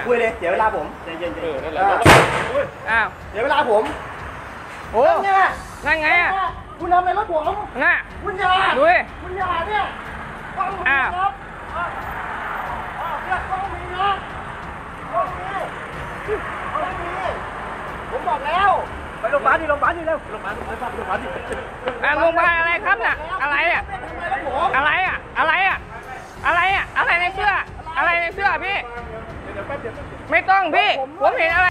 คุยเลยเดี๋ยวเวลาผมใจเย็นๆนั่นแหละอ้าวเดี๋ยวเวลาผมโอ้นั่นไงอ่ะคุณทำอะไรรถผมน่ะคุณอย่าดูดิคุณอย่าเนี่ยต้องมีครับเนี่ยต้องมีนะต้องมีผมบอกแล้วไปโรงพยาบาลดิโรงพยาบาลดิเร็วโรงพยาบาลโรงพยาบาลดิโรงพยาบาลอะไรครับน่ะอะไรอ่ะอะไรอ่ะอะไรอ่ะอะไรอ่ะอะไรในเสื้ออะไรในเสื้อพี่ไม่ต้องพี่ผมเห็นอะไร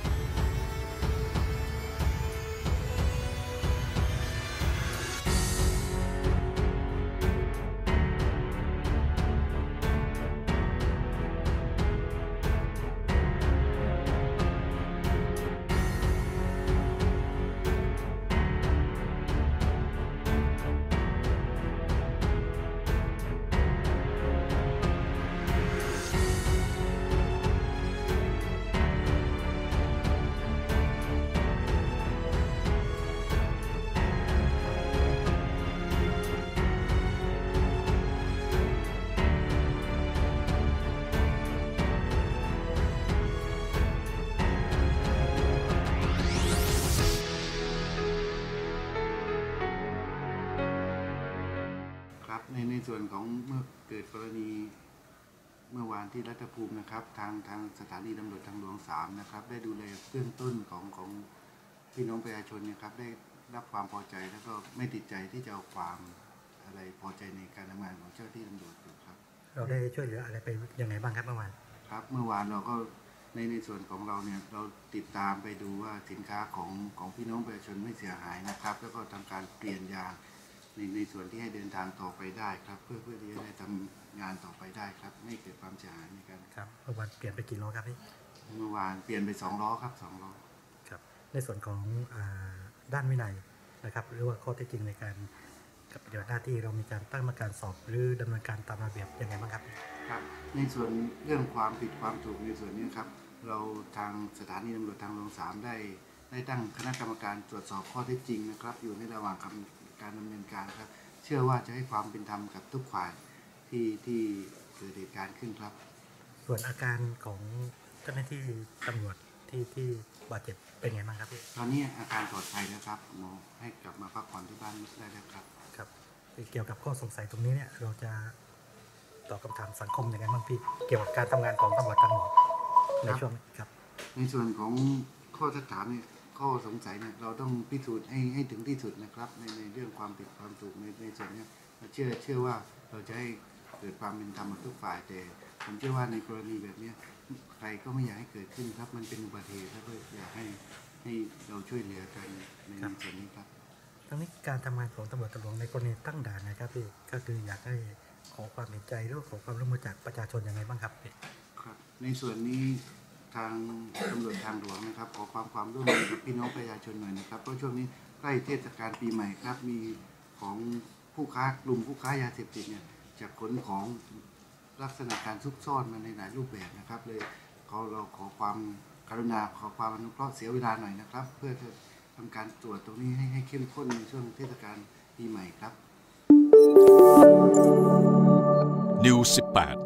ในส่วนของเมื่อเกิดกรณีเมื่อวานที่รัฐภูมินะครับทางสถานีตำรวจทางหลวง3นะครับได้ดูแลเบื้องต้นของพี่น้องประชาชนนะครับได้รับความพอใจแล้วก็ไม่ติดใจที่จะเอาความอะไรพอใจในการทำงานของเจ้าที่ตำรวจครับเราได้ช่วยเหลืออะไรไปยังไงบ้างครับเมื่อวานครับเมื่อวานเราก็ในส่วนของเราเนี่ยเราติดตามไปดูว่าสินค้าของพี่น้องประชาชนไม่เสียหายนะครับแล้วก็ทำการเปลี่ยนยางในส่วนที่ให้เดินทางต่อไปได้ครับเพื่อที่จะได้ทำงานต่อไปได้ครับไม่เกิดความเสียหายในการครับเมื่อวานเปลี่ยนไปกี่ล้อครับพี่เมื่อวานเปลี่ยนไป2 ล้อครับ2 ล้อครับในส่วนของด้านวินัยนะครับหรือว่าข้อเท็จจริงในการปฏิบัติหน้าที่เรามีการตั้งกรรมการสอบหรือดำเนินการตามระเบียบยังไงบ้างครับครับในส่วนเรื่องความผิดความถูกในส่วนนี้ครับเราทางสถานีตำรวจทางหลวง3ได้ตั้งคณะกรรมการตรวจสอบข้อเท็จจริงนะครับอยู่ในระหว่างการดำเนินการครับเชื่อว่าจะให้ความเป็นธรรมกับทุกฝ่ายที่เกิดเหตุการณ์ขึ้นครับส่วนอาการของเจ้าหน้าที่ตำรวจที่บาดเจ็บเป็นไงบ้างครับพี่ตอนนี้อาการปลอดภัยแล้วครับหมอให้กลับมาพักผ่อนที่บ้านได้แล้วครับครับเกี่ยวกับข้อสงสัยตรงนี้เนี่ยเราจะตอบคำถามสังคมยังไงบ้างพี่เกี่ยวกับการทำงานของตำรวจทางหลวงในช่วงครับในส่วนของข้อถามเนี่ยข้อสงสัยเนี่ยเราต้องพิสูจน์ให้ถึงที่สุดนะครับในเรื่องความผิดความถูกในส่วนนี้เชื่อว่าเราจะให้เกิดความเป็นธรรมกับทุกฝ่ายแต่ผมเชื่อว่าในกรณีแบบนี้ใครก็ไม่อยากให้เกิดขึ้นครับมันเป็นอุบัติเหตุแล้วก็อยากให้เราช่วยเหลือกันในส่วนนี้ครับทั้งนี้การทำงานของตำรวจทางหลวงในกรณีตั้งด่านนะครับพี่ก็คืออยากให้ขอความเห็นใจหรือขอความร่วมมือจากประชาชนยังไงบ้างครับครับในส่วนนี้ทางตำรวจทางหลวงนะครับขอความร่วมมือกับพี่น้องประชาชนหน่อยนะครับเพราะช่วงนี้ใกล้เทศกาลปีใหม่ครับมีของผู้ค้ากลุ่มผู้ค้ายาเสพติดเนี่ยจะขนของลักษณะการซุกซ่อนมาในหลายรูปแบบนะครับเลยเราขอความกรุณาขอความอนุเคราะห์เสียเวลาหน่อยนะครับเพื่อจะทำการตรวจตรงนี้ให้เข้มข้นในช่วงเทศกาลปีใหม่ครับ News 18